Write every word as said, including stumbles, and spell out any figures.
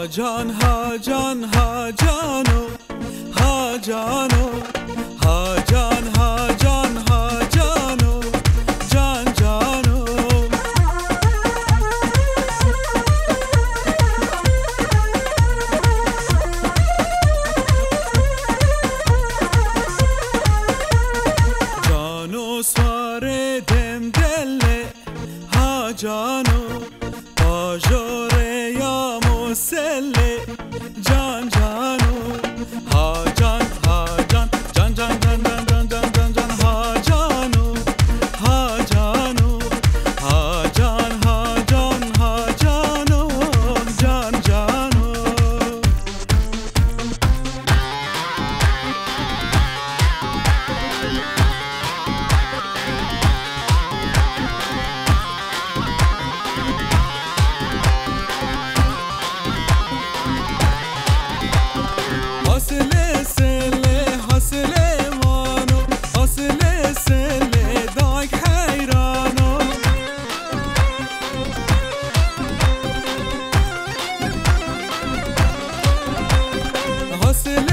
جان ها جان ها جانو ها جانو ها جان ها جان ها جانو جان جانو جانو سواره دم دله ها جانو باجوره یا مسله جان جانو ها جان ها جان جان جان جان جان جان جان جان ها جانو ها جانو ها جان ها جان ها جانو جان جانو حاصله سله حاصله مانو حاصله سله داک حیرانو حاصله